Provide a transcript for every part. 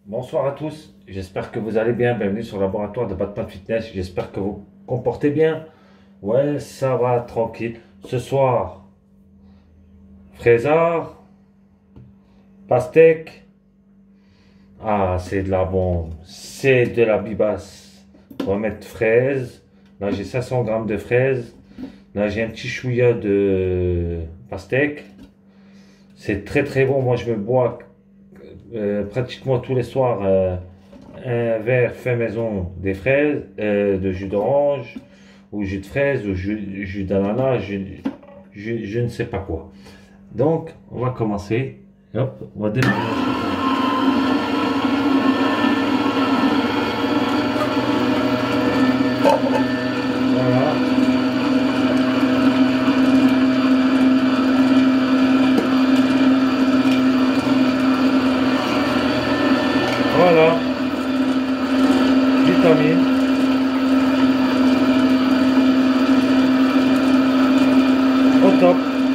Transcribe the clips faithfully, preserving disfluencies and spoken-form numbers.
Bonsoir à tous, j'espère que vous allez bien. Bienvenue sur le laboratoire de Batman Fitness. J'espère que vous vous comportez bien. Ouais, ça va, tranquille. Ce soir, fraisard, pastèque. Ah, c'est de la bombe. C'est de la bibasse. On va mettre fraises. Là, j'ai cinq cents grammes de fraises. Là, j'ai un petit chouïa de pastèque. C'est très très bon. Moi, je me bois euh, pratiquement tous les soirs. euh, un verre fait maison des fraises, euh, de jus d'orange, ou jus de fraise, ou jus, jus d'ananas, jus- jus- je ne sais pas quoi. Donc, on va commencer. Hop, on va démarrer. Voilà, voilà, vitamine, au top.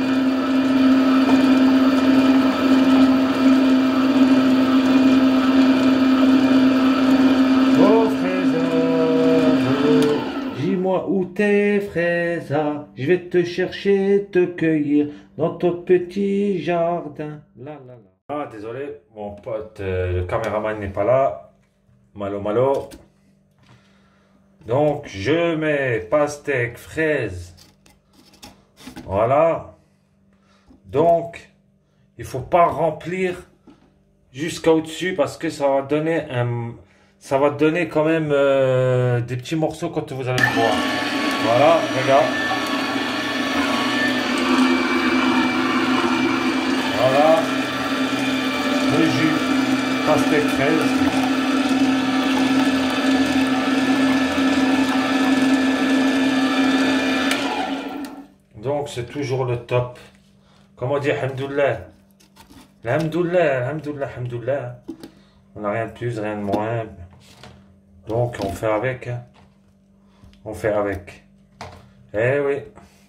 Oh fraisage, dis-moi où t'es fraisage, je vais te chercher, te cueillir dans ton petit jardin. La, la, la. Ah, désolé, mon pote, euh, le caméraman n'est pas là. Malo, malo. Donc, je mets pastèque, fraise. Voilà. Donc, il faut pas remplir jusqu'à au-dessus parce que ça va donner un, ça va donner quand même euh, des petits morceaux quand vous allez le boire. Voilà, regarde. Voilà, le jus pastèque fraise. Donc, c'est toujours le top. Comment dire, Alhamdoulilah. Alhamdoulilah, Alhamdoulilah, Alhamdoulilah. On n'a rien de plus, rien de moins. Donc, on fait avec. Hein. On fait avec. Eh oui.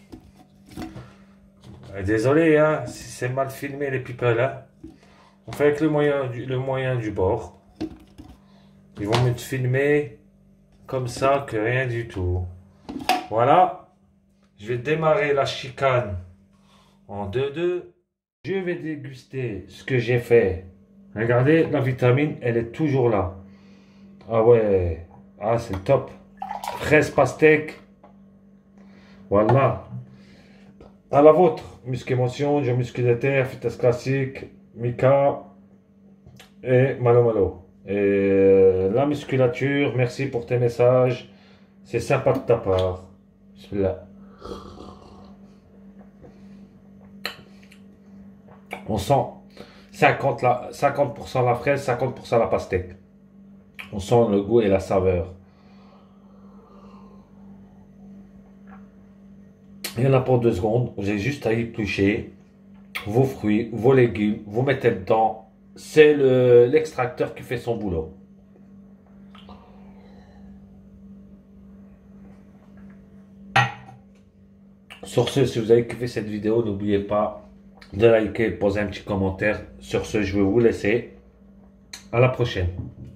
Euh, Désolé, hein, si c'est mal filmé, les people. Hein. On fait avec le moyen du, le moyen du bord. Ils vont me filmer comme ça que rien du tout. Voilà. Je vais démarrer la chicane en deux deux. Je vais déguster ce que j'ai fait. Regardez, la vitamine, elle est toujours là. Ah ouais. Ah, c'est top. Fraise pastèque. Voilà. À la vôtre. Muscle émotion, jeu musculaire, fitness classique, Mika et Malo Malo. Et euh, la musculature, merci pour tes messages. C'est sympa de ta part. Celui-là. On sent cinquante, la, cinquante pour cent la fraise, cinquante pour cent la pastèque. On sent le goût et la saveur. Il y en a pour deux secondes. Vous avez juste à éplucher vos fruits, vos légumes, vous mettez dedans. C'est le- l'extracteur qui fait son boulot. Sur ce, si vous avez kiffé cette vidéo, n'oubliez pas de liker, de poser un petit commentaire. Sur ce, je vais vous laisser. À la prochaine.